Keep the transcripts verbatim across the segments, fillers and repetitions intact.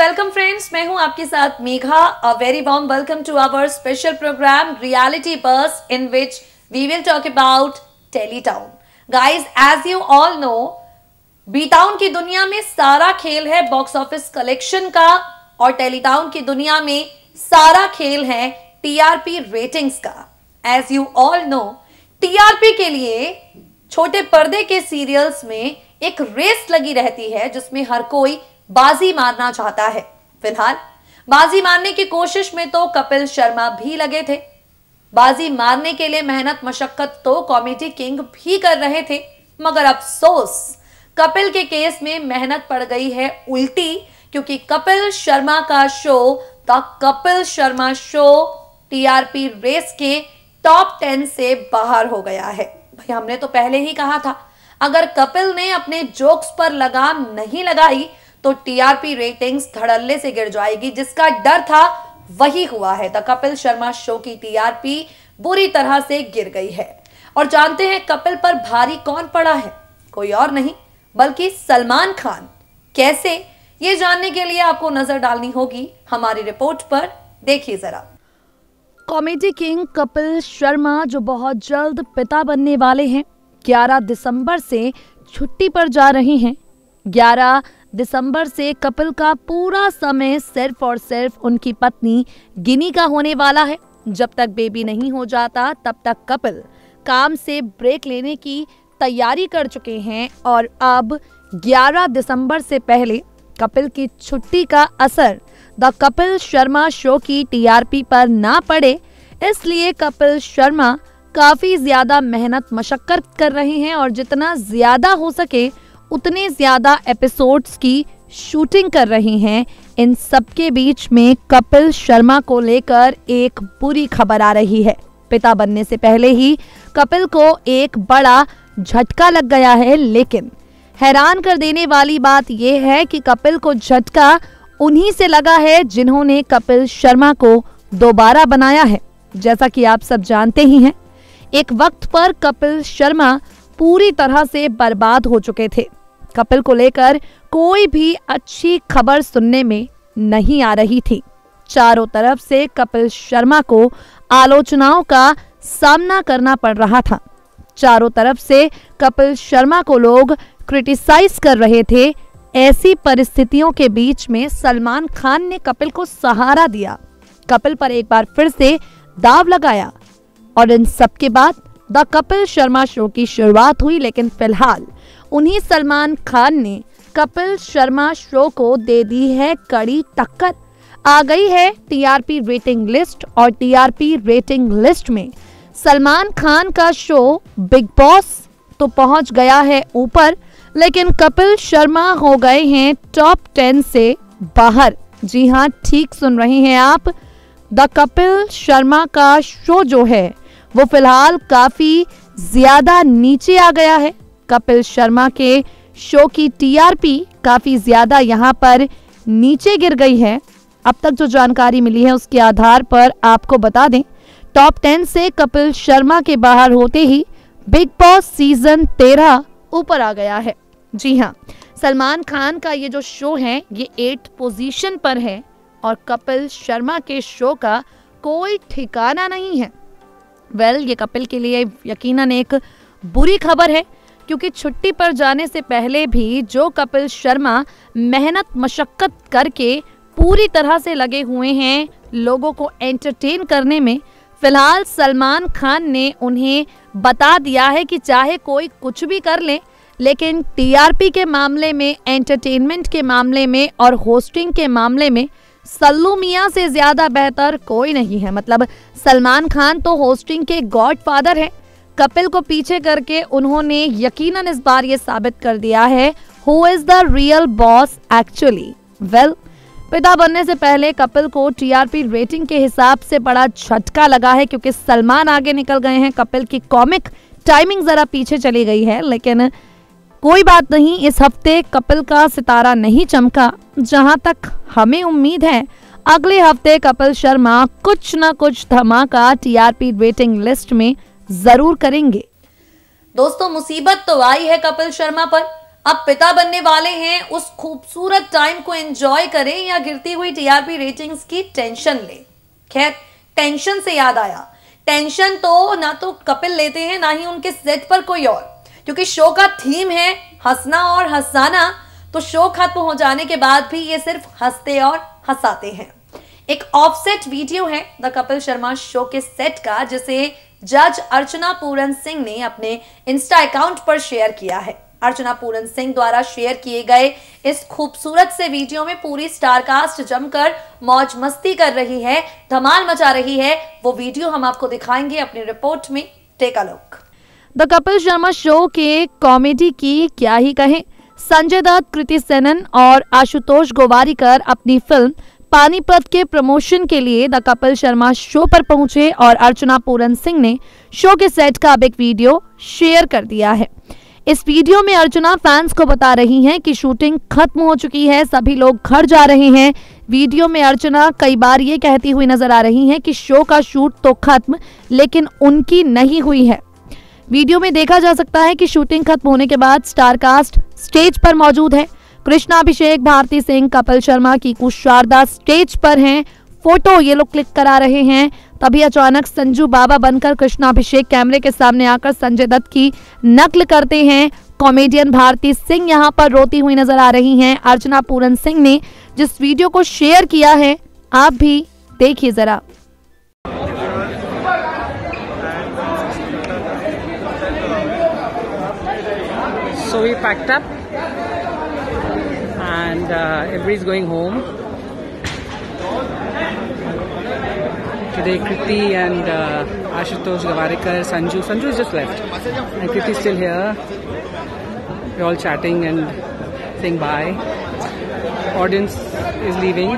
Welcome friends, मैं हूं आपके साथ Megha. A very warm welcome to our special program reality bus in which we will talk about telly town. Guys, as you all know, B town की दुनिया में सारा खेल है बॉक्स ऑफिस कलेक्शन का और टेली टाउन की दुनिया में सारा खेल है टीआरपी रेटिंग्स का। As you all know, TRP के लिए छोटे पर्दे के सीरियल्स में एक रेस लगी रहती है जिसमें हर कोई बाजी मारना चाहता है। फिलहाल बाजी मारने की कोशिश में तो कपिल शर्मा भी लगे थे। बाजी मारने के लिए मेहनत मशक्कत तो कॉमेडी किंग भी कर रहे थे, मगर अफसोस कपिल के केस में मेहनत पड़ गई है उल्टी, क्योंकि कपिल शर्मा का show the Kapil Sharma show TRP race के टॉप टेन से बाहर हो गया है। भाई, हमने तो पहले ही कहा था, अगर कपिल ने अपने जोक्स पर लगाम नहीं लगाई तो टीआरपी रेटिंग्स धड़ल्ले से गिर जाएगी। जिसका डर था वही हुआ है। द कपिल शर्मा शो की टीआरपी बुरी तरह से गिर गई है। और जानते हैं कपिल पर भारी कौन पड़ा है? कोई और नहीं बल्कि सलमान खान। कैसे, ये जानने के लिए आपको नजर डालनी होगी हमारी रिपोर्ट पर। देखिए जरा। कॉमेडी किंग कपिल शर्मा जो बहुत जल्द पिता बनने वाले हैं, ग्यारह दिसंबर से छुट्टी पर जा रहे हैं। ग्यारह दिसंबर से कपिल का पूरा समय सिर्फ और सिर्फ उनकी पत्नी गिनी का होने वाला है। जब तक बेबी नहीं हो जाता तब तक कपिल काम से ब्रेक लेने की तैयारी कर चुके हैं और अब ग्यारह दिसंबर से पहले कपिल की छुट्टी का असर द कपिल शर्मा शो की टीआरपी पर ना पड़े, इसलिए कपिल शर्मा काफी ज्यादा मेहनत मशक्कत कर रहे हैं और जितना ज्यादा हो सके उतने ज्यादा एपिसोड्स की शूटिंग कर रहे हैं। इन सबके बीच में कपिल शर्मा को लेकर एक बुरी खबर आ रही है। पिता बनने से पहले ही कपिल को एक बड़ा झटका लग गया है, लेकिन हैरान कर देने वाली बात यह है कि कपिल को झटका उन्हीं से लगा है जिन्होंने कपिल शर्मा को दोबारा बनाया है। जैसा कि आप सब जानते ही हैं, एक वक्त पर कपिल शर्मा पूरी तरह से बर्बाद हो चुके थे। कपिल को लेकर कोई भी अच्छी खबर सुनने में नहीं आ रही थी। चारों तरफ से कपिल शर्मा को आलोचनाओं का सामना करना पड़ रहा था। चारों तरफ से कपिल शर्मा को लोग क्रिटिसाइज कर रहे थे। ऐसी परिस्थितियों के बीच में सलमान खान ने कपिल को सहारा दिया, कपिल पर एक बार फिर से दाव लगाया और इन सब के बाद द कपिल शर्मा शो की शुरुआत हुई। लेकिन फिलहाल उन्हीं सलमान खान ने कपिल शर्मा शो को दे दी है कड़ी टक्कर। आ गई है टीआरपी रेटिंग लिस्ट और टीआरपी रेटिंग लिस्ट में सलमान खान का शो बिग बॉस तो पहुंच गया है ऊपर, लेकिन कपिल शर्मा हो गए हैं टॉप टेन से बाहर। जी हाँ, ठीक सुन रहे हैं आप, द कपिल शर्मा का शो जो है वो फिलहाल काफी ज्यादा नीचे आ गया है। कपिल शर्मा के शो की टीआरपी काफी ज्यादा यहाँ पर नीचे गिर गई है। अब तक जो जानकारी मिली है उसके आधार पर आपको बता दें, टॉप टेन से कपिल शर्मा के बाहर होते ही बिग बॉस सीजन तेरह ऊपर आ गया है। जी हाँ, सलमान खान का ये जो शो है ये एट पोजीशन पर है और कपिल शर्मा के शो का कोई ठिकाना नहीं है। वेल well, ये कपिल के लिए यकीनन एक बुरी खबर है, क्योंकि छुट्टी पर जाने से पहले भी जो कपिल शर्मा मेहनत मशक्कत करके पूरी तरह से लगे हुए हैं लोगों को एंटरटेन करने में, फिलहाल सलमान खान ने उन्हें बता दिया है कि चाहे कोई कुछ भी कर ले, लेकिन टीआरपी के मामले में, एंटरटेनमेंट के मामले में और होस्टिंग के मामले में सल्लू मियां से ज्यादा बेहतर कोई नहीं है। मतलब सलमान खान तो होस्टिंग के गॉडफादर हैं। कपिल को पीछे करके उन्होंने यकीनन इस बार ये साबित कर दिया है who is the real boss actually. Well, पिता बनने से पहले कपिल को टीआरपी रेटिंग के हिसाब से बड़ा झटका लगा है, क्योंकि सलमान आगे निकल गए हैं। कपिल की कॉमिक टाइमिंग जरा पीछे चली गई है, लेकिन कोई बात नहीं, इस हफ्ते कपिल का सितारा नहीं चमका। जहां तक हमें उम्मीद है अगले हफ्ते कपिल शर्मा कुछ न कुछ धमाका टीआरपी रेटिंग लिस्ट में जरूर करेंगे। दोस्तों, मुसीबत तो आई है कपिल शर्मा पर। अब पिता बनने वाले हैं, उस खूबसूरत टाइम को एंजॉय करें या गिरती हुई टीआरपी रेटिंग्स की टेंशन ले। खैर, टेंशन से याद आया, टेंशन तो ना तो कपिल लेते हैं ना ही उनके सेट पर कोई और, क्योंकि शो का थीम है हंसना और हंसाना। तो शो खत्म हो जाने के बाद भी ये सिर्फ हंसते और हंसाते हैं। एक ऑफसेट वीडियो है द कपिल शर्मा शो के सेट का, जिसे जज अर्चना पूरन सिंह ने अपने इंस्टा अकाउंट पर शेयर किया है। अर्चना पूरन सिंह द्वारा शेयर किए गए इस खूबसूरत से वीडियो में पूरी स्टार कास्ट जमकर मौज मस्ती कर रही है, धमाल मचा रही है। वो वीडियो हम आपको दिखाएंगे अपनी रिपोर्ट में। Take a look. The Kapil Sharma show के कॉमेडी की क्या ही कहें। संजय दत्त, कृति सेनन और आशुतोष गोवारिकर अपनी फिल्म पानीपत के प्रमोशन के लिए द कपिल शर्मा शो पर पहुंचे और अर्चना पूरन सिंह ने शो के सेट का अब एक वीडियो शेयर कर दिया है। इस वीडियो में अर्चना फैंस को बता रही हैं कि शूटिंग खत्म हो चुकी है, सभी लोग घर जा रहे हैं। वीडियो में अर्चना कई बार ये कहती हुई नजर आ रही हैं कि शो का शूट तो खत्म, लेकिन उनकी नहीं हुई है। वीडियो में देखा जा सकता है कि शूटिंग खत्म होने के बाद स्टार कास्ट स्टेज पर मौजूद है। कृष्णा अभिषेक, भारती सिंह, कपिल शर्मा, कीकू शारदा स्टेज पर हैं। फोटो ये लोग क्लिक करा रहे हैं। तभी अचानक संजू बाबा बनकर कृष्णा अभिषेक कैमरे के सामने आकर संजय दत्त की नकल करते हैं। कॉमेडियन भारती सिंह यहाँ पर रोती हुई नजर आ रही हैं। अर्चना पूरन सिंह ने जिस वीडियो को शेयर किया है, आप भी देखिए जरा। So we packed up and uh, everybody's going home. Today Kriti and uh, Ashutosh Govarikar, Sanju. Sanju is just left. And Kriti is still here. We're all chatting and saying bye. Audience is leaving.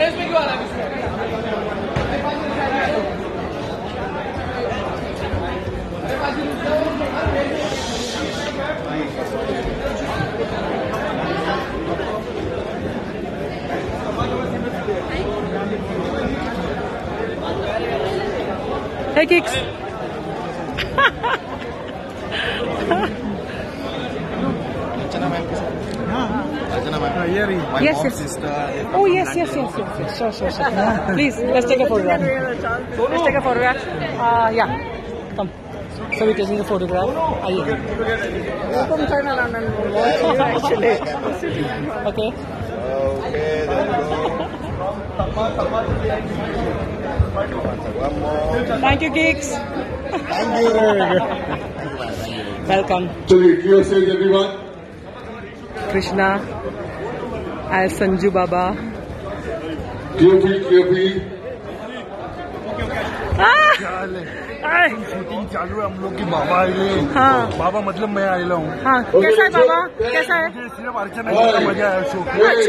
Hey, Kicks. Yes, yes. Oh, yes, yes, yes, yes, yes. Sure, sure, sure. Please, let's take a photograph. Let's take a photograph. Uh, yeah, come. So we're taking a photograph. Aye. Come turn around and actually. Okay. Thank you, Kicks. Thank you. Welcome. So, your stage, everyone. Krishna as Sanju Baba. Clearly, clearly. Shooting चालू है हम लोग की। बाबा आए। हाँ। बाबा मतलब मैं आएला हूँ। हाँ, कैसा है बाबा? कैसा है? मुझे सिर्फ अर्चना का मजा आया शो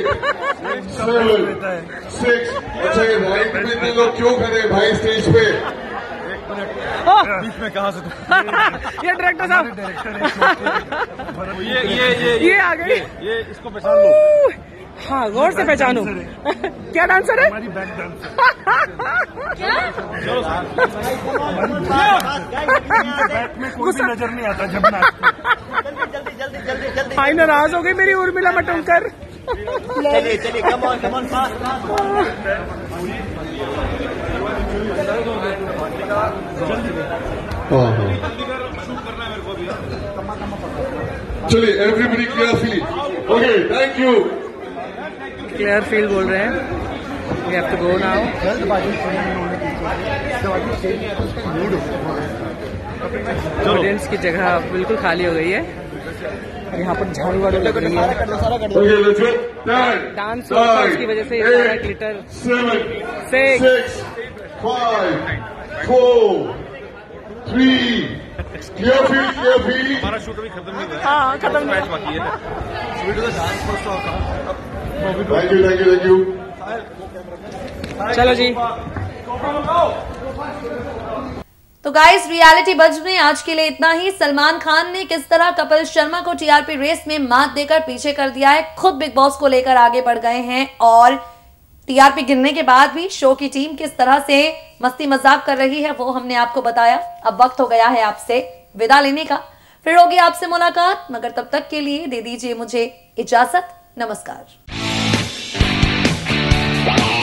रहता है। सिक्स। अच्छा, ये राइट में इतने लोग क्यों खड़े भाई स्टेज पे? बीच में कहाँ से? ये डायरेक्टर साहब। डायरेक्टर है। ये ये ये ये आ गए। ये इसको पहचान लो। हाँ, गौर से पहचानो। क्या डांसर है? हमारी बैक डांसर। क्या? बैक में कोई भी नजर नहीं आता जब जल्दी जल्दी जल्दी जल्दी। हाय, नाराज हो गई मेरी उर्मिला मटोलकर। चलिए चलिए, come on come on fast. चलिए, everybody clear field. Okay, thank you. Clear field बोल रहे हैं। We have to go now. Audience की जगह बिल्कुल खाली हो गई है। यहाँ पर झाड़ू वाड़ू लग रही है। डांस की वजह से ये सारा glitter. Six, five, four, three, clear field, clear field. हमारा शूट अभी खत्म नहीं हुआ। हाँ, खत्म मैच बाकी है। Thank you, thank you, thank you. चलो जी। तो गाइस, रियलिटी बज में आज के लिए इतना ही। सलमान खान ने किस तरह कपिल शर्मा को टीआरपी रेस में मात देकर पीछे कर दिया है, खुद बिग बॉस को लेकर आगे बढ़ गए हैं और टीआरपी गिरने के बाद भी शो की टीम किस तरह से मस्ती मजाक कर रही है वो हमने आपको बताया। अब वक्त हो गया है आपसे विदा लेने का। फिर होगी आपसे मुलाकात, मगर तब तक के लिए दे दीजिए मुझे इजाजत। नमस्कार।